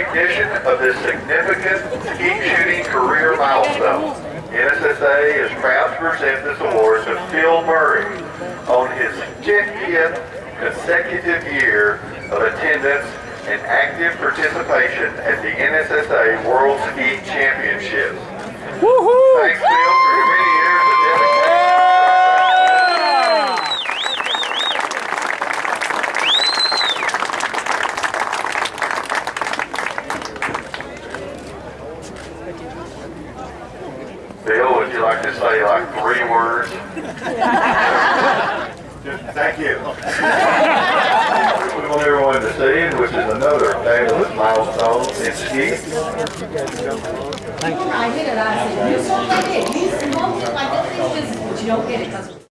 recognition of this significant skeet shooting career milestone, NSSA is proud to present this award to Phil Murray on his 50th consecutive year of attendance and active participation at the NSSA World Skeet Championships. Woohoo! Thanks, Phil, for your many years of dedication. Phil, would you like to say like 3 words? Thank you. We want everyone to see, which is another fabulous milestone in skeet. I hit it. I said, you don't get it. You smoke it like this, but you don't get it.